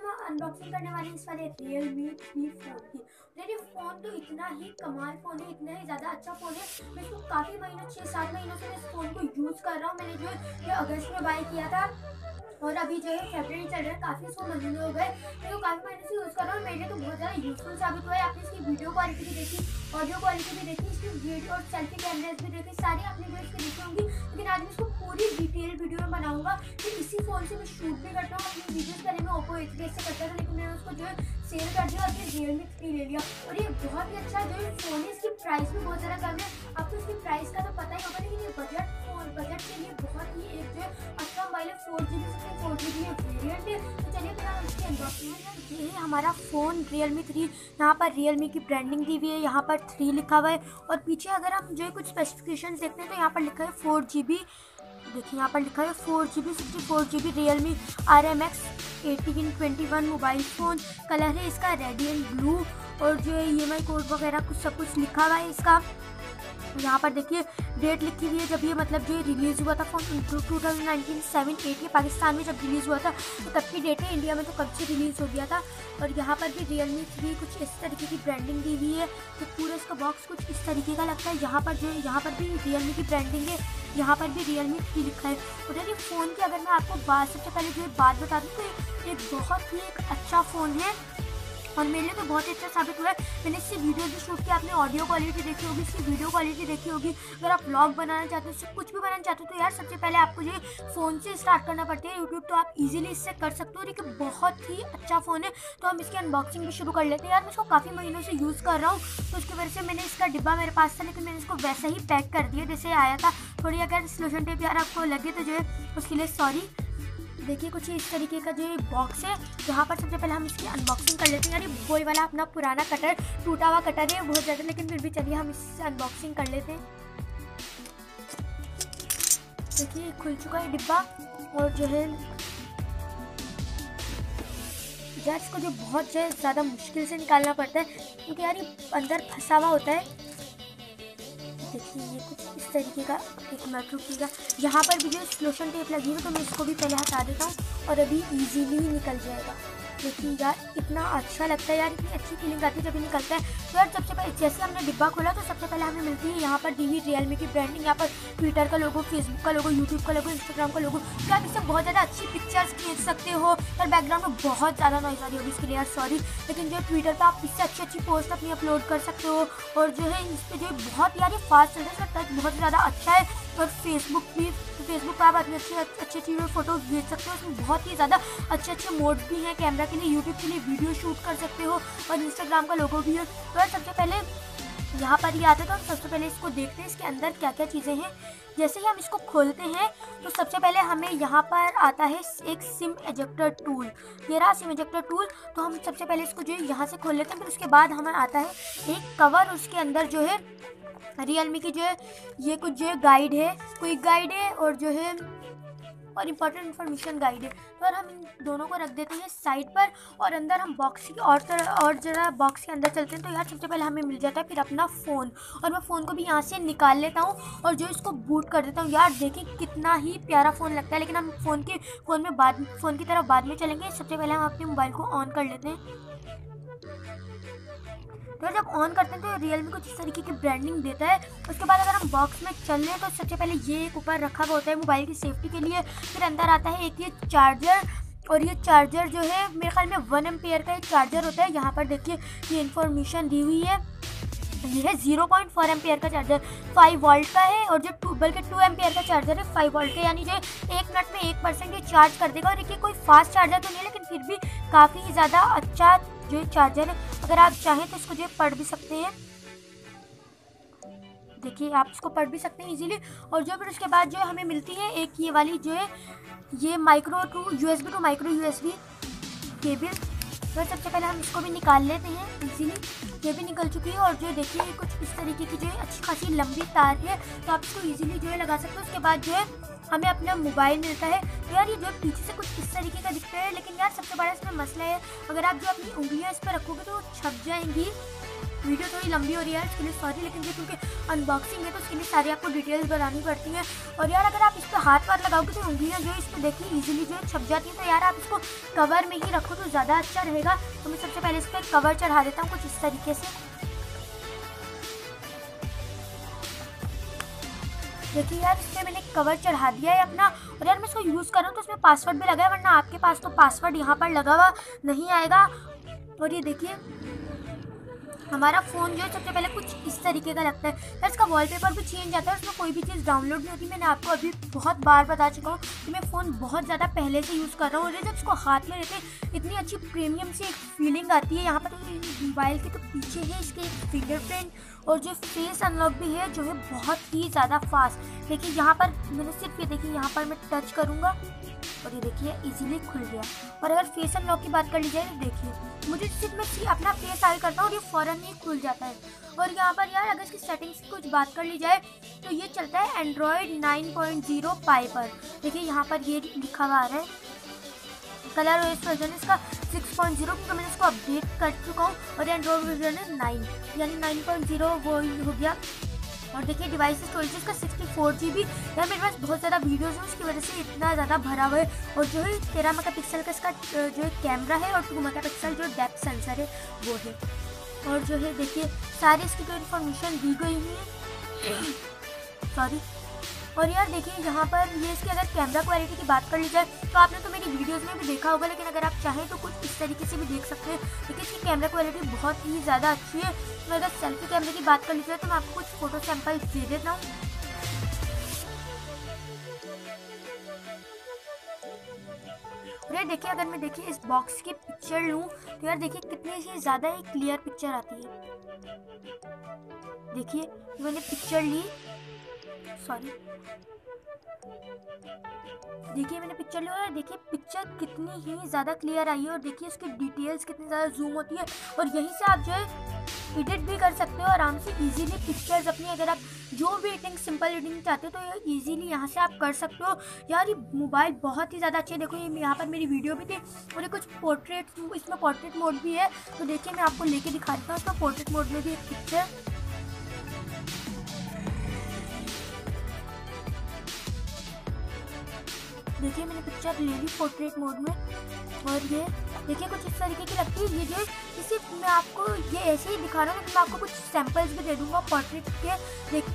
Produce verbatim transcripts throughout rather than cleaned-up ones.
Unboxing करने वाले इस वाले Realme थ्री फोन की। देखिए फ़ोन तो इतना ही कमाल फ़ोन है, इतना ही ज़्यादा अच्छा फ़ोन है। मैं इसको काफ़ी महीनों छह सात महीनों से मैं इस फ़ोन को यूज़ कर रहा हूँ। मैंने जो है ये अगस्त में बाय किया था और अभी जो है फरवरी चल रहा है, काफ़ी इसको महीने हो गए। मैं तो काफ़ी महीने से यूज़ कर रहा हूँ और मेरे लिए तो बहुत ज़्यादा यूज़फुल साबित हुआ है। आपने इसकी वीडियो क्वालिटी भी देखी, ऑडियो क्वालिटी भी देखी, इसकी वीडियो और सेल्फी कैमरास भी देखे, सारी आपने जो इसकी देखी होंगी। लेकिन आज मैं इसको पूरी डिटेल वीडियो में बनाऊंगा कि इसी फ़ोन से मैं शूट भी करता हूँ। अपनी वीडियोज़ पहले मैं ओप्पो एच डी एस से करता था, लेकिन मैंने उसको जो है सेल कर दिया और फिर Realme थ्री ले लिया और ये बहुत ही अच्छा जो है फ़ोन है। इसकी प्राइस भी बहुत ज़्यादा कम है। आपको इसकी प्राइस का तो पता ही होगा, लेकिन ये बजट फ़ोन बजट के लिए बहुत ही एक जो है अच्छा मोबाइल है। Four G B sixty four G B variant है। तो चलिए फिर हम इसकी अनबॉक्सिंग में। ये है हमारा फ़ोन Realme थ्री। यहाँ पर Realme की ब्रांडिंग दी हुई है, यहाँ पर थ्री लिखा हुआ है और पीछे अगर हम जो है कुछ स्पेसिफिकेशन देखते हैं तो यहाँ पर लिखा है फोर जी बी। देखिए यहाँ पर लिखा है four G B sixty four G B Realme R M X eighteen twenty one mobile phone. Colour है इसका रेडियंट ब्लू और जो है ई एम आई कोड वगैरह कुछ सब कुछ लिखा हुआ है इसका। यहाँ पर देखिए डेट लिखी हुई है जब ये मतलब जो रिलीज़ हुआ था phone two thousand nineteen seven eight. ये पाकिस्तान में जब रिलीज़ हुआ था तो तब की डेट है, इंडिया में तो कब से रिलीज़ हो गया था। और यहाँ पर भी Realme थ्री कुछ इस तरीके की ब्रांडिंग दी हुई है। तो पूरा इसका बॉक्स कुछ इस तरीके का लगता है। यहाँ पर जो है यहाँ पर भी Realme की ब्रांडिंग है, यहाँ पर भी Realme थ्री लिखा है। और देखिए फ़ोन की अगर मैं आपको बात सबसे पहले जो है बात बता दूँ तो एक बहुत ही एक अच्छा फ़ोन है और मेरे लिए तो बहुत ही अच्छा साबित हुआ है। मैंने इससे वीडियो भी शूट किया, आपने ऑडियो क्वालिटी देखी होगी, इसकी वीडियो क्वालिटी देखी होगी। अगर आप व्लॉग बनाना चाहते हो, इससे कुछ भी बनाना चाहते हो तो यार सबसे पहले आपको जो फ़ोन से स्टार्ट करना पड़ता है। यूट्यूब तो आप इजीली इससे कर सकते हो, लेकिन बहुत ही अच्छा फ़ोन है। तो हम इसकी अनबॉक्सिंग भी शुरू कर लेते हैं। यार मैं इसको काफ़ी महीनों से यूज़ कर रहा हूँ तो उसकी वजह से मैंने इसका डिब्बा मेरे पास था, लेकिन मैंने इसको वैसे ही पैक कर दिया जैसे आया था। थोड़ी अगर स्लोशन टेप यार आपको लगे तो जो है उसके लिए सॉरी। देखिए कुछ इस तरीके का जो ये बॉक्स है, जहाँ पर सबसे पहले हम इसकी अनबॉक्सिंग कर लेते हैं। यार ये वही वाला अपना पुराना कटर, टूटा हुआ कटर है बहुत ज़्यादा, लेकिन फिर भी चलिए हम इससे अनबॉक्सिंग कर लेते हैं। देखिए खुल चुका है डिब्बा और जो है यार इसको जो बहुत जो है ज़्यादा मुश्किल से निकालना पड़ता है क्योंकि यार ये अंदर फंसा हुआ होता है। देखिए ये कुछ इस तरीके का, एक मिनट रुकिएगा, यहाँ पर भी जो स्लोशन टेप लगी हुई तो मैं इसको भी पहले हटा देता हूँ और अभी इजीली निकल जाएगा। देखिए यार इतना अच्छा लगता है, यार इतनी अच्छी फीलिंग आती है जब भी निकलता है। तो यार सबसे पहले जैसे हमने डिब्बा खोला तो सबसे पहले हमें मिलती है यहाँ पर दी हुई Realme की ब्रांडिंग। यहाँ पर ट्विटर का लोगो, फेसबुक का लोगो, यूट्यूब का लोगो, इंस्टाग्राम का लोगो। तो आप इससे बहुत ज़्यादा अच्छी पिक्चर्स खींच सकते हो। यार बैकग्राउंड में बहुत ज़्यादा नॉइज़ आ रही होगी इसके लिए यार सॉरी, लेकिन जो ट्विटर पर आप इससे अच्छी अच्छी पोस्ट अपनी अपलोड कर सकते हो। और जो है इस पर जो बहुत यार ये फास्ट चल रहा है, इसका टच बहुत ज़्यादा अच्छा है। और फेसबुक भी, फेसबुक पर आप अपनी अच्छी अच्छी अच्छी फ़ोटो भेज सकते हो। इसमें बहुत ही ज़्यादा अच्छे अच्छे मोड्स भी हैं, कैमरा के लिए, यूट्यूब के लिए वीडियो शूट कर सकते हो और इंस्टाग्राम का लोगो भी है। तो यार सबसे पहले यहाँ पर ये आता है तो हम सबसे पहले इसको देखते हैं इसके अंदर क्या क्या चीज़ें हैं। जैसे ही हम इसको खोलते हैं तो सबसे पहले हमें यहाँ पर आता है एक सिम एजेक्टर टूल। ये रहा सिम एजेक्टर टूल। तो हम सबसे पहले इसको जो है यहाँ से खोल लेते हैं। फिर उसके बाद हमें आता है एक कवर, उसके अंदर जो है Realme की जो है ये कुछ जो है गाइड है, कोई गाइड है और जो है और इम्पोर्टेंट इन्फॉर्मेशन गाइड है। तो यार हम इन दोनों को रख देते हैं साइड पर और अंदर हम बॉक्स की और तरह और ज़रा बॉक्स के अंदर चलते हैं। तो यार सबसे पहले हमें मिल जाता है फिर अपना फ़ोन और मैं फ़ोन को भी यहाँ से निकाल लेता हूँ और जो इसको बूट कर देता हूँ। यार देखिए कितना ही प्यारा फ़ोन लगता है, लेकिन हम फ़ोन के फ़ोन में बाद फ़ोन की तरफ बाद में चलेंगे। सबसे पहले हम अपने मोबाइल को ऑन कर लेते हैं। तो जब ऑन करते हैं तो Realme कुछ इस तरीके की ब्रांडिंग देता है। उसके बाद अगर हम बॉक्स में चल रहे हैं तो सबसे पहले ये एक ऊपर रखा हुआ होता है मोबाइल की सेफ्टी के लिए। फिर अंदर आता है एक ये चार्जर और ये चार्जर जो है मेरे ख्याल में वन एम्पियर का एक चार्जर होता है। यहाँ पर देखिए ये इन्फॉर्मेशन दी हुई है, ये है ज़ीरो पॉइंट फोर एम्पियर का चार्जर, फाइव वोल्ट का है और जो टू बल्कि टू एम्पियर का चार्जर है फाइव वोल्ट का, यानी जो एक मिनट में एक परसेंट ये चार्ज कर देगा। और देखिए कोई फास्ट चार्जर तो नहीं, लेकिन फिर भी काफ़ी ज़्यादा अच्छा जो चार्जर है। अगर आप चाहें तो इसको जो पढ़ भी सकते हैं, देखिए आप इसको पढ़ भी सकते हैं इजीली। और जो फिर उसके बाद जो हमें मिलती है एक ये वाली जो है ये micro to USB to micro USB cable. तो सबसे पहले हम इसको भी निकाल लेते हैं इजीली, ये भी निकल चुकी है। और जो देखिए कुछ इस तरीके की जो है अच्छी खासी लंबी तार है, तो आप इसको इजीली जो है लगा सकते हो। उसके बाद जो है हमें अपना मोबाइल मिलता है। तो यार ये जो पीछे से कुछ इस तरीके का दिखता है, लेकिन यार सबसे बड़ा इसमें मसला है, अगर आप जो अपनी उंगलियां इस पर रखोगे तो वो छप जाएंगी। वीडियो थोड़ी लंबी हो रही है इसके लिए सॉरी, लेकिन ये क्योंकि अनबॉक्सिंग है तो उसके लिए सारी आपको डिटेल्स बतानी पड़ती हैं। और यार अगर आप इस पर हाथ वाथ लगाओगे तो उंगलियाँ जो है इस पर देखिए ईजिली जो है छप जाती है। तो यार आप इसको कवर में ही रखो तो ज़्यादा अच्छा रहेगा। तो मैं सबसे पहले इस पर कवर चढ़ा देता हूँ कुछ इस तरीके से। देखिए यार इसमें मैंने कवर चढ़ा दिया है अपना। और यार मैं इसको यूज़ कर रहा हूँ तो इसमें पासवर्ड भी लगा है, वरना आपके पास तो पासवर्ड यहाँ पर लगा हुआ नहीं आएगा। और ये देखिए हमारा फ़ोन जो है सबसे पहले कुछ इस तरीके का लगता है। यार इसका वॉलपेपर भी चेंज आता है, उसमें कोई भी चीज़ डाउनलोड नहीं होती। मैंने आपको अभी बहुत बार बता चुका हूँ कि मैं फ़ोन बहुत ज़्यादा पहले से यूज़ कर रहा हूँ। और जब इसको हाथ में लेते इतनी अच्छी प्रीमियम सी एक फीलिंग आती है। यहाँ पर मोबाइल के तो पीछे है इसके एक फिंगरप्रिंट और जो फेस अनलॉक भी है जो है बहुत ही ज़्यादा फास्ट। देखिए यहाँ पर मैंने सिर्फ ये देखिए यहाँ पर मैं टच करूँगा और ये देखिए इजीली खुल गया। और अगर फेस अनलॉक की बात कर ली जाए तो देखिए मुझे सिर्फ मैं अपना फेस आगे करता हूँ और ये फ़ौरन ही खुल जाता है। और यहाँ पर यार अगर इसकी सेटिंग्स की कुछ बात कर ली जाए तो ये चलता है Android nine point zero pie पर। देखिए यहाँ पर ये लिखा हुआ आ रहा है कलर ओएस वर्जन इसका सिक्स पॉइंट ज़ीरो, तो मैंने इसको अपडेट कर चुका हूँ। और एंड्रॉयड वर्जन है नाइन यानी नाइन पॉइंट ज़ीरो वो हो गया। और देखिए डिवाइस स्टोरेज इसका सिक्सटी फोर जी बी। यार मेरे पास बहुत ज़्यादा वीडियोज़ हैं उसकी वजह से इतना ज़्यादा भरा हुआ है। और जो है तेरह मेगा पिक्सल का इसका जो है कैमरा है और टू मेगा पिक्सल जो डेप्थ सेंसर है वो है। और जो है देखिए सारी इसकी जो इन्फॉर्मेशन दी गई हुई है सॉरी। और यार देखिए यहाँ पर ये इसकी अगर कैमरा क्वालिटी की बात कर ली जाए तो आपने तो मेरी वीडियोस में भी देखा होगा, लेकिन अगर आप चाहें तो कुछ इस तरीके से भी देख सकते हैं। देखिए इसकी कैमरा क्वालिटी बहुत ही ज़्यादा अच्छी है। तो अगर सेल्फी कैमरे की बात कर ली जाए तो मैं आपको कुछ फोटो सैंपल दे देता हूँ। और यार देखिए अगर मैं देखिए इस बॉक्स की पिक्चर लूँ तो यार देखिए कितनी ही ज़्यादा ही क्लियर पिक्चर आती है। देखिए मैंने पिक्चर ली सॉरी देखिए मैंने पिक्चर लिया और देखिए पिक्चर कितनी ही ज़्यादा क्लियर आई है। और देखिए इसकी डिटेल्स कितनी ज़्यादा जूम होती है। और यहीं से आप जो है एडिट भी कर सकते हो आराम से इजीली पिक्चर्स अपनी। अगर आप जो भी एडिटिंग सिंपल एडिटिंग चाहते हो तो ये इजीली यहाँ से आप कर सकते हो। यार ये मोबाइल बहुत ही ज़्यादा अच्छी है। देखो ये यहाँ पर मेरी वीडियो भी थी और ये कुछ पोर्ट्रेट इसमें पोर्ट्रेट मोड भी है। तो देखिए मैं आपको लेके दिखाता हूँ इसका पोर्ट्रेट मोड में भी एक पिक्चर। देखिए मैंने पिक्चर ले ली पोर्ट्रेट मोड में और ये देखिए कुछ इस तरीके की लगती है। ये जो इसे मैं आपको ये ऐसे ही दिखा रहा हूँ, लेकिन मैं आपको कुछ सैंपल्स भी दे दूँगा पोर्ट्रेट के। देख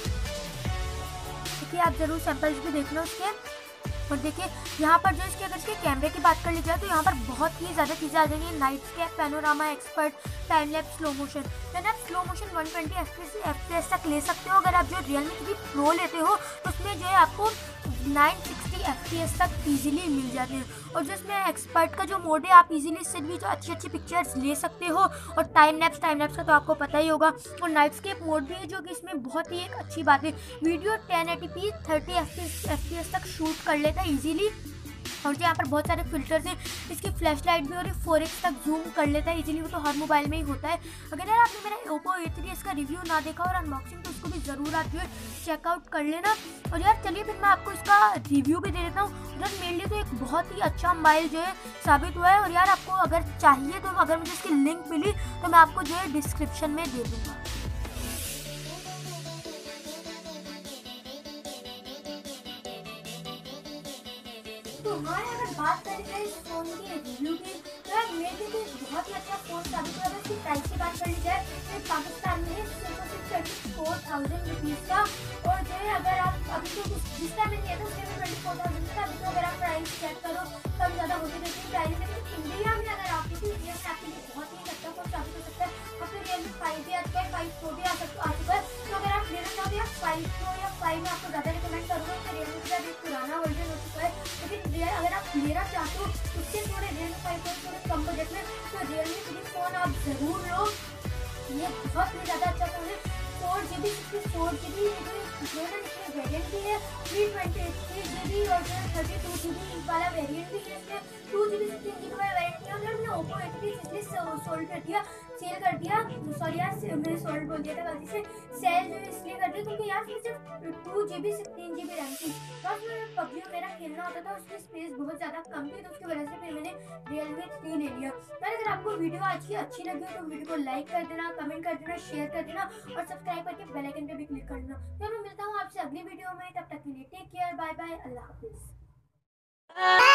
देखिए आप ज़रूर सैंपल्स भी देखना उसके। और देखिए यहाँ पर जो इसके अगर इसके कैमरे की बात कर ली जाए तो यहाँ पर बहुत ही ज़्यादा चीज़ें आ जाएंगी। Night scape, panorama, expert, time lapse, slow motion. यानी आप slow motion one twenty F P S तक ले सकते हो। अगर आप जो रियलमी थ्री प्रो लेते हो तो उसमें जो है आपको nine sixty F P S तक इजीली मिल जाते हैं। और जो इसमें एक्सपर्ट का जो मोड है आप इजीली इससे भी जो अच्छी अच्छी पिक्चर्स ले सकते हो। और टाइम लैप्स टाइम लैप्स का तो आपको पता ही होगा। और नाइट स्केप मोड भी है जो कि इसमें बहुत ही एक अच्छी बात है, video ten eighty P thirty F P S तक शूट कर लेता है इजीली। और जो यहाँ पर बहुत सारे फिल्टर्स हैं, इसकी फ्लैश लाइट भी और ये फोर एक्स तक जूम कर लेता है इजीली। वो तो हर मोबाइल में ही होता है। अगर यार आपने मेरा ओप्पो ए थ्री इसका रिव्यू ना देखा और अनबॉक्सिंग तो उसको भी ज़रूर आप जो है चेकआउट कर लेना। और यार चलिए फिर मैं आपको इसका रिव्यू भी दे देता हूँ। यार मेरे लिए तो एक बहुत ही अच्छा मोबाइल जो है साबित हुआ है। और यार आपको अगर चाहिए तो अगर मुझे इसकी लिंक मिली तो मैं आपको जो है डिस्क्रिप्शन में दे दूँगा। तो हाँ अगर बात करें जाए इस फ़ोन की रिव्यू की तो यार मेरे लिए बहुत ही अच्छा फ़ोन साबित हुआ। अगर इसकी प्राइस की बात कर ली जाए तो पाकिस्तान में सिर्फ सिर्फ थर्टी फोर थाउजेंड रुपीज़ का। और जो है अगर आप अभी तो जिस टाइम में लिया था उसके ट्वेंटी फोर थाउजेंड का, अभी तो अगर आप प्राइस चेक करो तब ज़्यादा होती रहती है प्राइस। लेकिन इंडिया में अगर आप किसी इंडिया में आपके लिए बहुत ही अच्छा फ़ोन साबित हो सकता है। अब तो रियलमी फाइव भी आ चुका है, फाइव प्रो भी आ सकता आ चुका है। तो अगर आप लेना चाहो तो यार फाइव प्रो या फाइव में आपको ज़्यादा रिकमेंड करूँगा। तो रियलमी का एक पुराना वर्जन हो चुका है, लेकिन अगर आप लेना चाहते हो उससे थोड़े रियलमी फाइव प्रो थोड़े कम बजट में तो रियलमी थ्री फ़ोन आप ज़रूर लो। ये बहुत ही ज़्यादा अच्छा फ़ोन है। Four G B sixty four G B जो है ना इसमें वेरियंट भी है, three twenty three G B और जो है थर्टी टू जी बी वाला वेरियंट भी है। इसमें two G B sixteen G B वाला वेरियंट है। और मैंने ओप्पो ए थ्री इसलिए सोल्ड कर दिया सेल कर दिया सॉरी यार मैंने सोल्ड बोल दिया था गलती से। सेल जो है इसलिए कर दिया क्योंकि यार इसमें सिर्फ two G B sixteen G B RAM थी। तो उसमें पबजी वगैरह खेलना होता था, उसकी स्पेस बहुत ज़्यादा कम थी, तो उसकी वजह से फिर मैंने रियलमी थ्री ले लिया। पर अगर आपको वीडियो आज की अच्छी लगी हो तो वीडियो को लाइक कर देना, कमेंट कर देना, शेयर कर देना और सब्सक्राइब करके बेल आइकन पे भी क्लिक कर देना। तो मैं मिलता हूँ आपसे अगली वीडियो में, तब तक के लिए टेक केयर, बाय बाय, अल्लाह हाफिज़।